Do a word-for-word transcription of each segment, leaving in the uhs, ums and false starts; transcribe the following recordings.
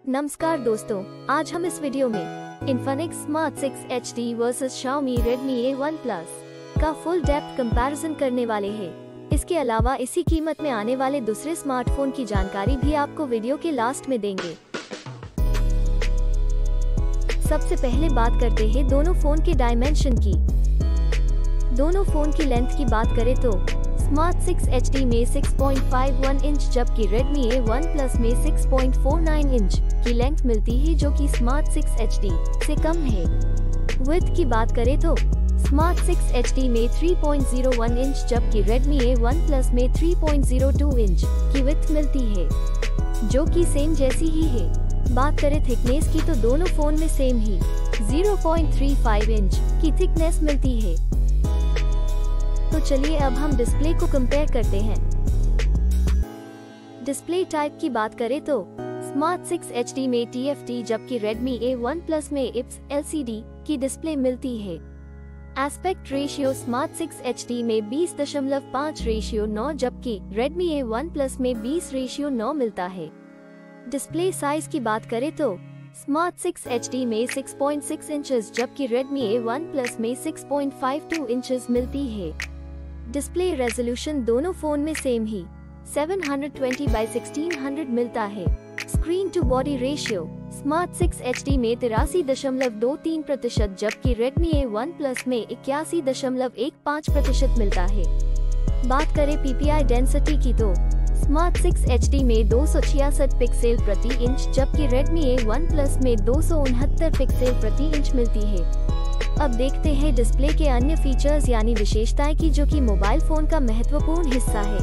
नमस्कार दोस्तों, आज हम इस वीडियो में Infinix Smart सिक्स एच डी वर्सेस Xiaomi Redmi A one Plus का फुल डेप्थ कंपैरिजन करने वाले हैं। इसके अलावा इसी कीमत में आने वाले दूसरे स्मार्टफोन की जानकारी भी आपको वीडियो के लास्ट में देंगे। सबसे पहले बात करते हैं दोनों फोन के डायमेंशन की। दोनों फोन की लेंथ की बात करें तो स्मार्ट सिक्स एच डी में six point five one inch जबकि Redmi ए वन Plus में six point four nine inch की लेंथ मिलती है, जो कि स्मार्ट सिक्स एच डी से कम है। विड्थ की बात करें तो स्मार्ट सिक्स एच डी में three point zero one inch जबकि Redmi ए वन Plus में three point zero two inch की विड्थ मिलती है, जो कि सेम जैसी ही है। बात करें थिकनेस की तो दोनों फोन में सेम ही zero point three five inch की थिकनेस मिलती है। तो चलिए अब हम डिस्प्ले को कंपेयर करते हैं। डिस्प्ले टाइप की बात करें तो स्मार्ट सिक्स एच डी में टी एफ टी जबकि Redmi ए वन Plus में I P S L C D की डिस्प्ले मिलती है। Aspect ratio smart six H डी में बीस दशमलव पाँच रेशियो नौ जबकि Redmi ए वन Plus में बीस रेशियो नौ मिलता है। डिस्प्ले साइज की बात करें तो स्मार्ट सिक्स एच डी में सिक्स पॉइंट सिक्स इंचेस जबकि Redmi ए वन Plus में six point five two inches मिलती है। डिस्प्ले रेजोल्यूशन दोनों फोन में सेम ही seven twenty by sixteen hundred मिलता है। Screen to body ratio smart six H डी में तिरासी दशमलव दो तीन प्रतिशत जबकि Redmi ए वन Plus में इक्यासी दशमलव एक पाँच प्रतिशत मिलता है। बात करें पी पी आई डेंसिटी की तो स्मार्ट सिक्स एच डी में दो सौ छियासठ पिक्सल प्रति इंच जबकि Redmi ए वन Plus में दो सौ उनहत्तर पिक्सल प्रति इंच मिलती है। अब देखते हैं डिस्प्ले के अन्य फीचर्स यानी विशेषताएं की, जो कि मोबाइल फोन का महत्वपूर्ण हिस्सा है।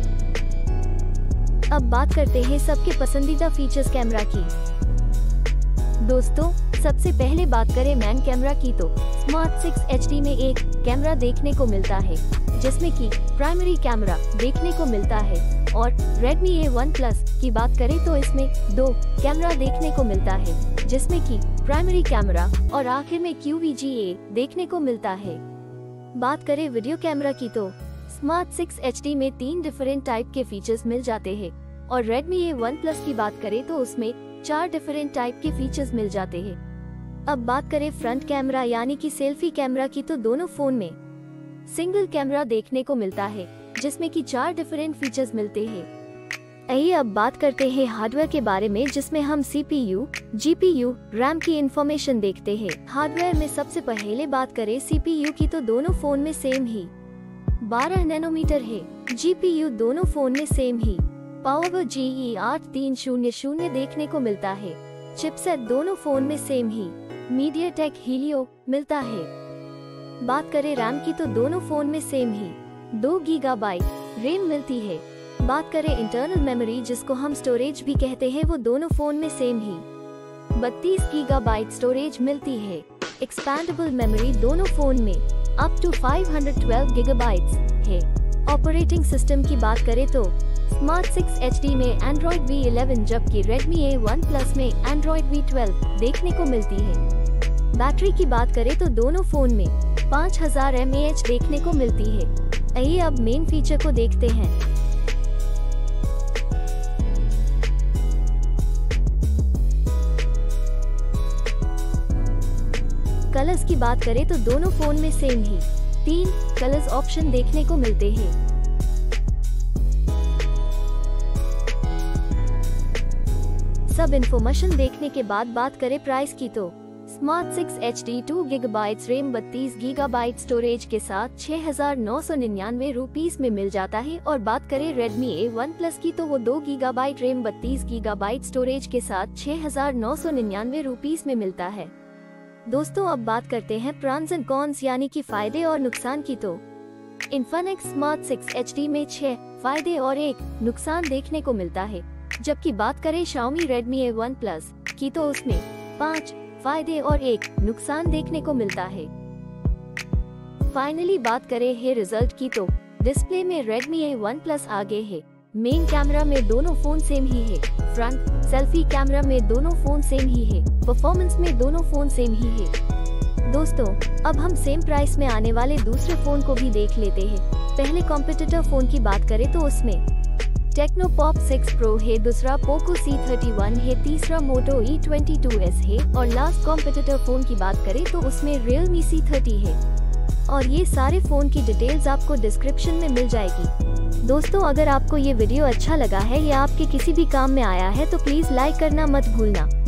अब बात करते हैं सबके पसंदीदा फीचर्स कैमरा की। दोस्तों, सबसे पहले बात करें मैन कैमरा की तो स्मार्ट सिक्स एच डी में एक कैमरा देखने को मिलता है, जिसमें कि प्राइमरी कैमरा देखने को मिलता है, और Redmi ए वन Plus की बात करें तो इसमें दो कैमरा देखने को मिलता है, जिसमें कि प्राइमरी कैमरा और आखिर में क्यू वी जी ए देखने को मिलता है। बात करें वीडियो कैमरा की तो स्मार्ट सिक्स एच डी में तीन डिफरेंट टाइप के फीचर्स मिल जाते हैं, और Redmi ए वन Plus की बात करें तो उसमें चार डिफरेंट टाइप के फीचर्स मिल जाते हैं। अब बात करें फ्रंट कैमरा यानी कि सेल्फी कैमरा की तो दोनों फोन में सिंगल कैमरा देखने को मिलता है, जिसमें कि चार डिफरेंट फीचर्स मिलते हैं। आइए अब बात करते हैं हार्डवेयर के बारे में, जिसमें हम C P U, G P U, RAM की इंफॉर्मेशन देखते हैं। हार्डवेयर में सबसे पहले बात करें सी पी यू की तो दोनों फोन में सेम ही बारह नैनोमीटर है। जी पी यू दोनों फोन में सेम ही पावर जी ई आठ तीन शून्य शून्य देखने को मिलता है। चिपसेट दोनों फोन में सेम ही मीडियाटेक हीलियो मिलता है। बात करें रैम की तो दोनों फोन में सेम ही दो गीगाबाइट रैम मिलती है। बात करें इंटरनल मेमोरी, जिसको हम स्टोरेज भी कहते हैं, वो दोनों फोन में सेम ही बत्तीस गीगाबाइट स्टोरेज मिलती है। एक्सपैंडेबल मेमोरी दोनों फोन में up to five hundred twelve gigabytes है। ऑपरेटिंग सिस्टम की बात करें तो स्मार्ट सिक्स एच डी में एंड्रॉइड वी इलेवन जबकि Redmi ए वन Plus में एंड्रॉइड वी ट्वेल्व देखने को मिलती है। बैटरी की बात करें तो दोनों फोन में पाँच हज़ार एम ए एच देखने को मिलती है। आइए अब मेन फीचर को देखते हैं। कलर्स की बात करें तो दोनों फोन में सेम ही तीन कलर्स ऑप्शन देखने को मिलते हैं। सब इन्फॉर्मेशन देखने के बाद बात करें प्राइस की तो smart six H D two gigabyte RAM बत्तीस गीगाबाइट स्टोरेज के साथ छह हजार नौ सौ निन्यानवे रुपीस में मिल जाता है, और बात करें Redmi ए वन Plus की तो वो दो गीगाबाइट रैम बत्तीस गीगाबाइट स्टोरेज के साथ छह हजार नौ सौ निन्यानवे रुपीस में मिलता है। दोस्तों, अब बात करते हैं प्रॉन्स एंड कॉन्स यानी कि फायदे और नुकसान की तो Infinix स्मार्ट सिक्स एच डी में छह फायदे और एक नुकसान देखने को मिलता है, जबकि बात करें Xiaomi Redmi A one Plus की तो उसमें पाँच फायदे और एक नुकसान देखने को मिलता है। फाइनली बात करें है रिजल्ट की तो डिस्प्ले में Redmi ए वन Plus आगे है। मेन कैमरा में दोनों फोन सेम ही है। फ्रंट सेल्फी कैमरा में दोनों फोन सेम ही है। परफॉर्मेंस में दोनों फोन सेम ही है। दोस्तों, अब हम सेम प्राइस में आने वाले दूसरे फोन को भी देख लेते हैं। पहले कॉम्पिटिटर फोन की बात करें तो उसमें टेक्नो पॉप सिक्स प्रो है, दूसरा पोको सी थर्टी वन है, तीसरा Moto E twenty two S है और लास्ट कॉम्पिटिटर फोन की बात करें तो उसमें रियलमी सी थर्टी है। और ये सारे फोन की डिटेल्स आपको डिस्क्रिप्शन में मिल जाएगी। दोस्तों, अगर आपको ये वीडियो अच्छा लगा है या आपके किसी भी काम में आया है तो प्लीज लाइक करना मत भूलना।